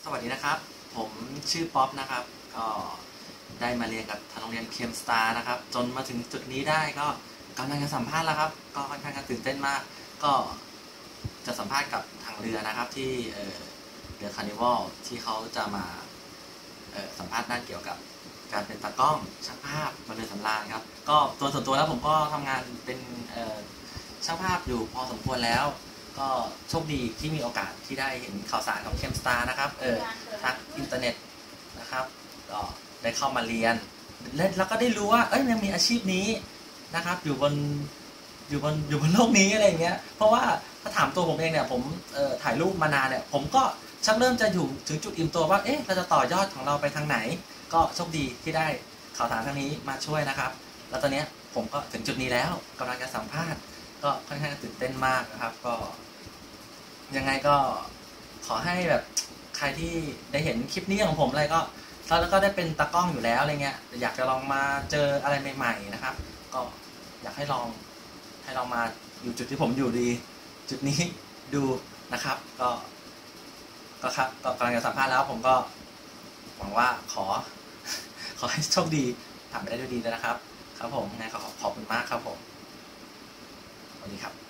สวัสดีนะครับผมชื่อป๊อปนะครับก็ได้มาเรียนกับทางโรงเรียนเคมสตาร์นะครับจนมาถึงจุดนี้ได้ก็กำลังจะสัมภาษณ์แล้วครับก็ค่อนข้างตื่นเต้นมากก็จะสัมภาษณ์กับทางเรือนะครับที่เรือคาร์นิวัลที่เขาจะมาสัมภาษณ์ด้านเกี่ยวกับการเป็นตากล้องช่างภาพบนเรือสำราญครับก็ตัวส่วนตัวแล้วผมก็ทำงานเป็นช่างภาพอยู่พอสมควรแล้วก็โชคดีที่มีโอกาสที่ได้เห็นข่าวสารของเคมสตาร์นะครับทางอินเทอร์เน็ตนะครับก็ได้เข้ามาเรียนแล้วก็ได้รู้ว่ายังมีอาชีพนี้นะครับอยู่บนโลกนี้อะไรเงี้ยเพราะว่าถ้าถามตัวผมเองเนี่ยผมถ่ายรูปมานานเนี่ยผมก็ชักเริ่มจะอยู่ถึงจุดอิ่มตัวว่าเราจะต่อยอดของเราไปทางไหนก็โชคดีที่ได้ข่าวสารทางนี้มาช่วยนะครับแล้วตอนนี้ผมก็ถึงจุดนี้แล้วกำลังจะสัมภาษณ์ก็ค่อนข้างตื่นเต้นมากนะครับก็ยังไงก็ขอให้แบบใครที่ได้เห็นคลิปนี้ของผมอะไรก็แล้วก็ได้เป็นตากล้องอยู่แล้วอะไรเงี้ยอยากจะลองมาเจออะไรใหม่ๆนะครับก็อยากให้ลองมาอยู่จุดที่ผมอยู่ดีจุดนี้ดูนะครับก็ครับก็กำลังจะสัมภาษณ์แล้วผมก็หวังว่าขอให้โชคดีผ่านไปได้ด้วยดีนะครับครับผมงั้นขอบคุณมากครับผมสวัสดีครับ